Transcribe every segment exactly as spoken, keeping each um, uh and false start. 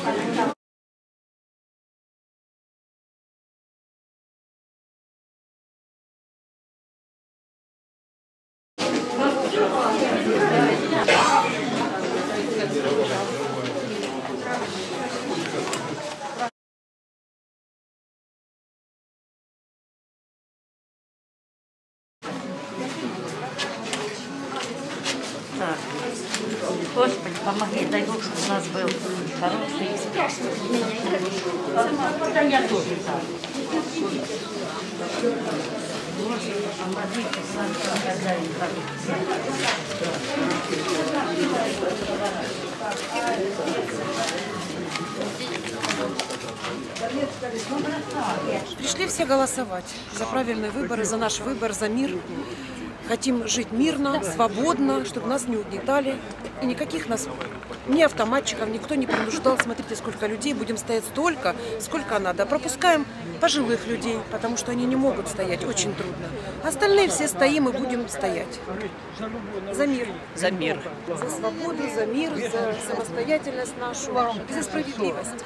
Так. Господи, помоги, дай Бог, чтобы у нас был хороший. Да я тоже так. Господи, помогите, сам хозяин Пришли все голосовать за правильные выборы, за наш выбор, за мир. Хотим жить мирно, свободно, чтобы нас не угнетали. И никаких нас, ни автоматчиков, никто не принуждал. Смотрите, сколько людей, будем стоять столько, сколько надо. Пропускаем пожилых людей, потому что они не могут стоять, очень трудно. Остальные все стоим и будем стоять. За мир. За мир. За свободу, за мир, за самостоятельность нашу, за справедливость.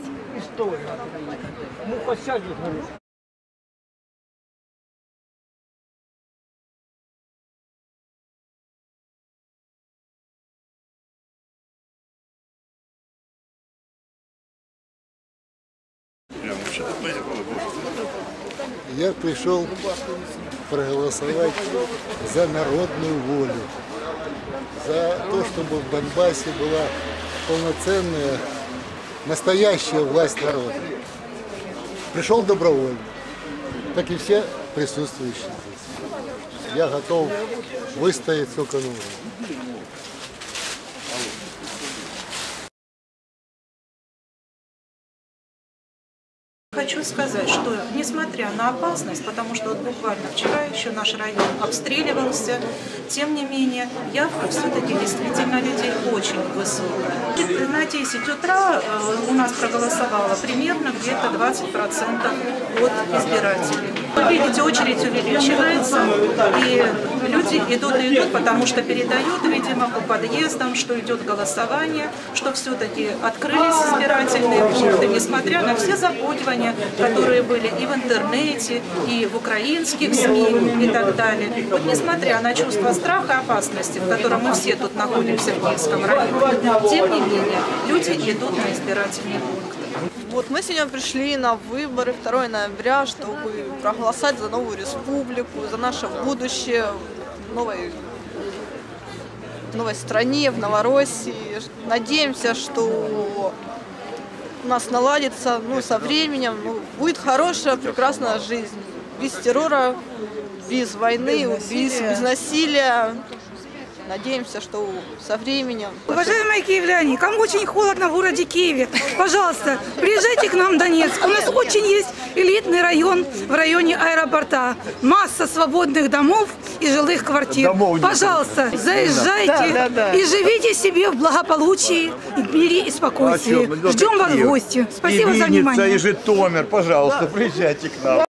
Я пришел проголосовать за народную волю, за то, чтобы в Донбассе была полноценная, настоящая власть народа. Пришел добровольно, как и все присутствующие здесь. Я готов выстоять сколько нужно. Хочу сказать, что несмотря на опасность, потому что вот буквально вчера еще наш район обстреливался, тем не менее явка все-таки действительно людей очень высокая. На десять утра у нас проголосовало примерно где-то двадцать процентов от избирателей. Вы видите, очередь увеличивается, и люди идут и идут, потому что передают, видимо, по подъездам, что идет голосование, что все-таки открылись избирательные пункты, несмотря на все запугивания, которые были и в интернете, и в украинских СМИ и так далее. Вот несмотря на чувство страха и опасности, в котором мы все тут находимся в Киевском районе, тем не менее, люди идут на избирательные пункты. Вот мы сегодня пришли на выборы второго ноября, чтобы проголосовать за новую республику, за наше будущее в новой, в новой стране, в Новороссии. Надеемся, что у нас наладится, ну, со временем, ну, будет хорошая, прекрасная жизнь. Без террора, без войны, без насилия. Без, без насилия. Надеемся, что со временем... Уважаемые киевляне, кому очень холодно в городе Киеве, пожалуйста, приезжайте к нам в Донецк. У нас очень есть элитный район в районе аэропорта. Масса свободных домов и жилых квартир. Домов пожалуйста, заезжайте да, да, да. и живите себе в благополучии, в мире и спокойствии. Ждем вас в гости. Спасибо и за внимание. И Житомир, пожалуйста, приезжайте к нам.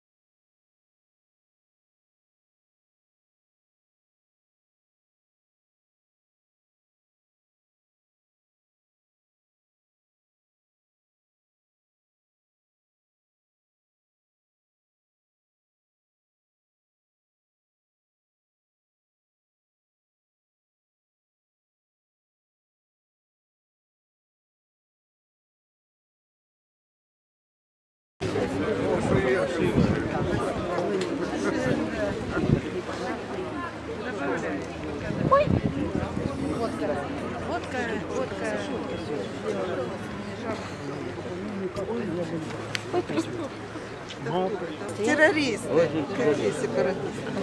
Ой. Водка, водка, водка. Террорист. Какие сепаратисты?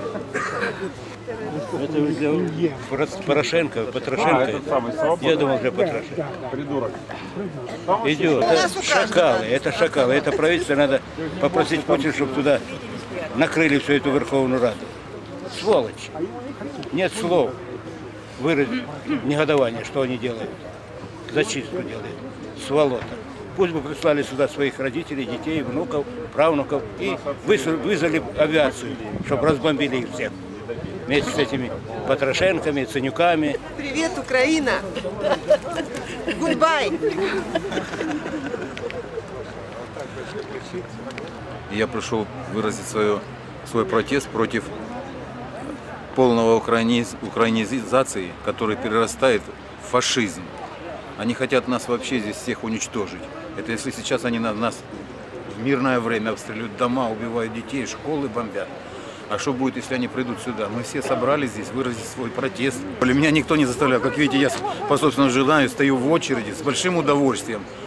Это для Порошенко, Потрошенко. Я думал, для Потрошенко. Придурок. Идет. Это шакалы, это шакалы. Это правительство надо попросить Путина, чтобы туда накрыли всю эту Верховную Раду. Сволочь. Нет слов выразить негодование, что они делают. Зачистку делают. Сволота. Пусть бы прислали сюда своих родителей, детей, внуков, правнуков и вызвали авиацию, чтобы разбомбили их всех вместе с этими Потрошенками, Ценюками. Привет, Украина! Гудбай! Я пришел выразить свое, свой протест против полного украиниз, украинизации, который перерастает в фашизм. Они хотят нас вообще здесь всех уничтожить. Это если сейчас они на нас в мирное время обстреливают дома, убивают детей, школы бомбят. А что будет, если они придут сюда? Мы все собрались здесь выразить свой протест. Меня никто не заставлял. Как видите, я по собственному желанию стою в очереди с большим удовольствием.